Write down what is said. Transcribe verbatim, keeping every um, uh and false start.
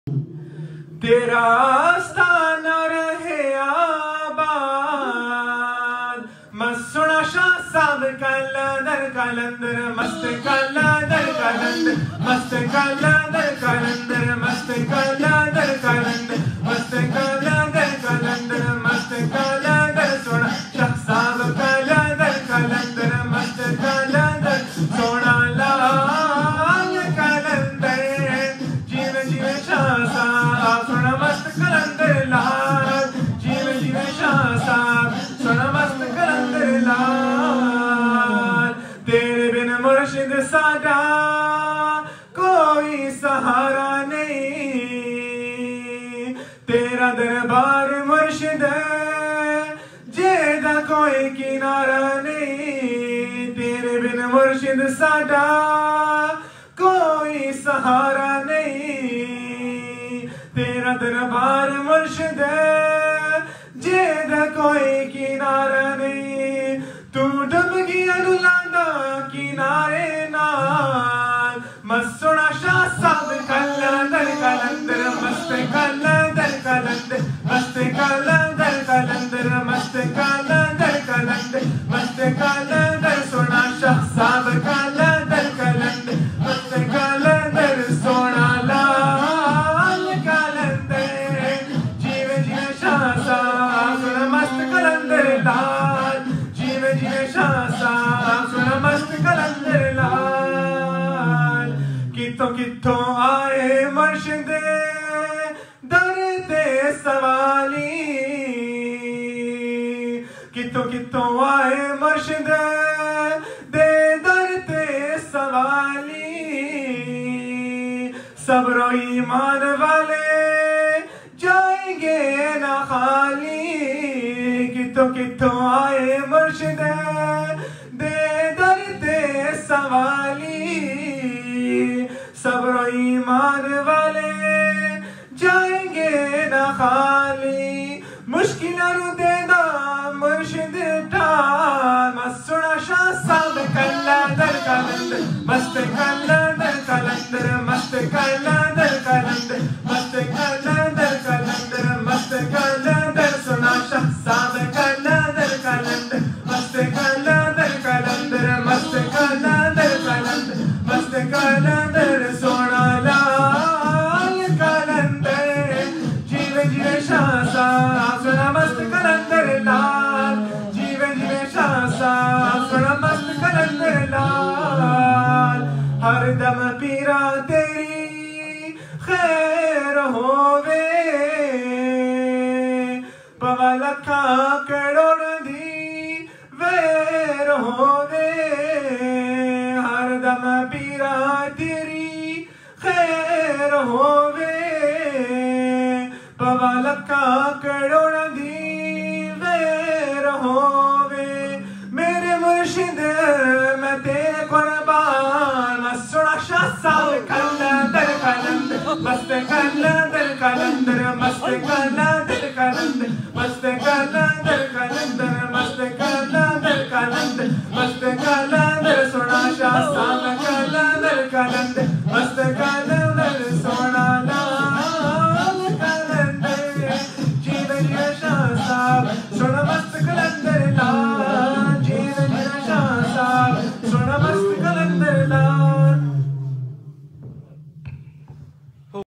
तेरा आस्ताना रहे आबाद। मस्त सोना शाह साहब कलंदर कलंदर मस्त कलंदर कलंदर मस्त कलंदर कलंदर मस्त कलंदर कलंदर मस्त कलंदर कलंदर मस्त कलंदर सोना शाह साहब कलंदर कलंदर मस्त कलंदर सोना लाल कलंदर जीव जीव शाह साहब सोना मस्त कलंदर लाल जीव जीव शाह साहब सोना मस्त कलंदर लाल। तेरे बिन मुर्शिद साडा कोई सहारा नहीं। तेरा दरबार मुर्शिद जेदा कोई किनारा नहीं। तेरे बिन मुर्शिद साडा कोई सहारा नहीं। तेरा दरबार मुर्शिद जेदा कोई किनारा नहीं। तू डब गया रुलांदा किनारे नाल। मस्त सोना शाह साहब कलंदर कलंदर मस्त कलंदर कलंदर मस्त कलंदर कलंदर मस्त कलंदर कलंदर मस्त कलंदर सोना शाह साहब कलंदर कलंदर मस्त कलंदर सोना लाल कलंदर जीव जीव शाह साहब सोना मस्त कलंदर लाल जीव जीव शाह साहब सोना मस्त कलंदर लाल। कितों कितों आए मुर्शिद दर ते सवाली। कितों कितों आए मुर्शिद दे दर ते सवाली। सब्र ईमान वाले जाएंगे ना खाली। कितों कितों आए मुर्शिद दे दर ते सवाली। सब्र ईमान वाले जाएंगे ना खाली। मुश्किलां नू देना मुर्शिद ढाल। मस्त सोना शाह साहब कलंदर कलंदर मस्त कलंदर कलंदर मस्त कलंदर कलंदर मस्त कलंदर कलंदर मस्त कलंदर सोना शाह साहब कलंदर कलंदर मस्त कलंदर कलंदर मस्त कलंदर कलंदर मस्त कलंदर सोना लाल कलंदर जीव जीव शाह साहब सोना मस्त कलंदर लाल जीव जीव शाह साहब सोना मस्त कलंदर लाल। हर दम पीरा तेरी खैर होवे पवा लखा करोड़ दी वैर होवे। हर दम पीरा तेरी खैर होवे पवा लखा करोड़ दी वैर होवे। मेरे मुर्शिद मैं तेरे कुर्बान। मस्त सोना शाह साहब कलंदर कलंदर मस्त कलंदर कलंदर मस्त कलंदर कलंदर मस्त कलंदर